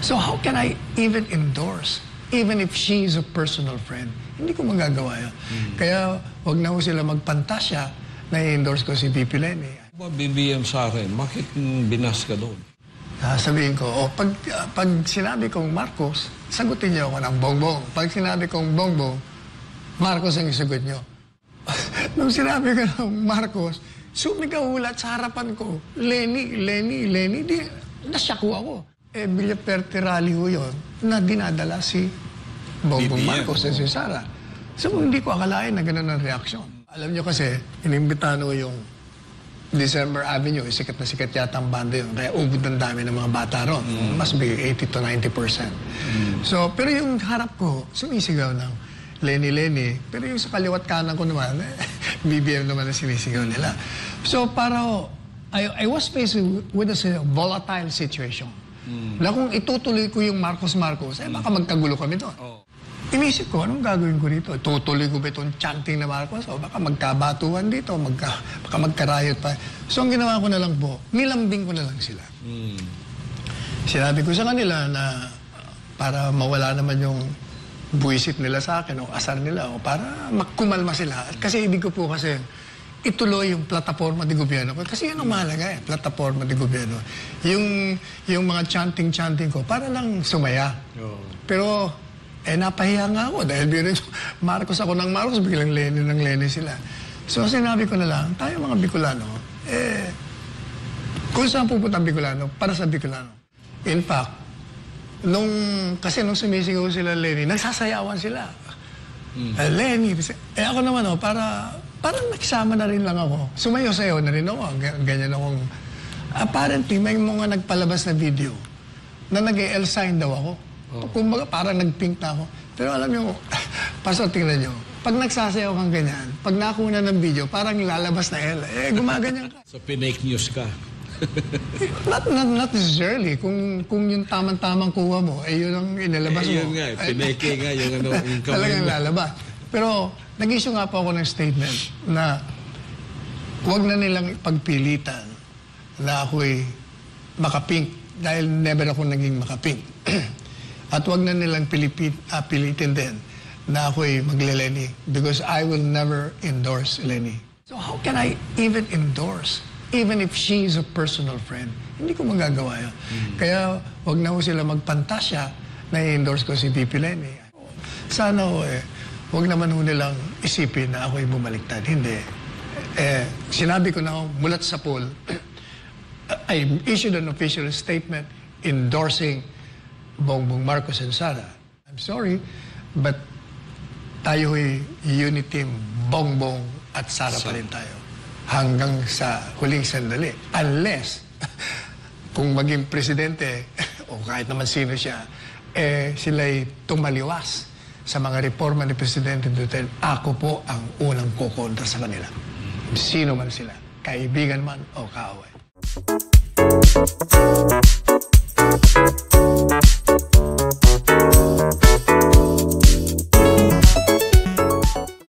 So how can I even endorse, even if she's a personal friend? Hindi ko magagawa yun. Kaya wag na ho sila magpantasya na i-endorse ko si VP Leni. Ba BBM sa akin, bakit binas ka doon? Sabihin ko, pag sinabi kong Marcos, sagutin niyo ako ng Bongbong. Pag sinabi kong Bongbong, Marcos ang isagot niyo. Nung sinabi ko ng Marcos, sumigaw-ulat sa harapan ko, Leni, di, nasyaku ako. Villaperte rally ho yun na dinadala si Bongbong Marcos at si Sara. So hindi ko akalain na gano'n ang reaksyon. Alam niyo kasi, inimbitahan ko yung December Avenue, sikat na sikat yata ang banda yun. Kaya ubod ng dami ng mga bata ron. Must be 80 to 90%. So, pero yung harap ko, sumisigaw ng Leni. Pero yung sa kaliwat kanan ko naman, BBM naman na sinisigaw nila. So, I was faced with a volatile situation. Na kung itutuloy ko yung Marcos, baka magkagulo kami doon. Inisip ko, anong gagawin ko dito? Tutuloy ko ba itong chanting na Marcos? O baka magkabatuhan dito, baka magkarayot pa. So ang ginawa ko na lang po, nilambing ko na lang sila. Sinabi ko sa kanila na para mawala naman yung buwisit nila sa akin o asar nila o para magkumalma sila. Kasi ibig ko po kasi ituloy yung plataforma de gobyerno ko. Kasi yan ang mahalaga plataforma de gobyerno. Yung mga chanting ko, para lang sumaya. Pero, napahiya nga ako dahil Marcos ako ng Marcos, biglang Leni sila. So, sinabi ko na lang, tayo mga Bicolano, kung saan pupunta ang Bicolano, para sa Bicolano. In fact, kasi nung sumisigaw sila Leni, nagsasayawan sila. Leni, ako naman, parang nakisama na rin lang ako. Sumayo-sayo na rin ako. Ganyan akong... Apparently, may mga nagpalabas na video na nag-L sign daw ako. Kumbaga, parang nag-pink na ako. Pero alam niyo, Pastor, tingnan niyo, pag nagsasayaw kang ganyan, pag nakuna ng video, parang lalabas na L. Gumaganyan ka. So, pinake news ka? Not necessarily. Kung yung tamang-tamang kuha mo, yun ang inilabas mo. Yun nga, pinake nga yung talagang lalabas. Pero, nag-issue nga po ako ng statement na huwag na nilang ipagpilitan na ako'y makapink dahil never ako naging makapink. At huwag na nilang pilitin din na ako'y magle-Leni because I will never endorse Leni. So how can I even endorse, even if she's a personal friend? Hindi ko magagawa yun. Kaya huwag na ho sila magpantasya na i-endorse ko si VP Leni. Sana ho huwag naman ho nilang isipin na ako'y bumaliktad. Hindi. Sinabi ko na mulat sa poll, I issued an official statement endorsing Bongbong Marcos and Sara. I'm sorry, but tayo ho'y unit team Bongbong at Sara pa rin tayo. Hanggang sa huling sandali. Unless, kung maging presidente, o kahit naman sino siya, sila'y tumaliwas sa mga reforma ni Presidente Duterte, ako po ang unang kukontra sa kanila. Sino man sila, kaibigan man o kaaway.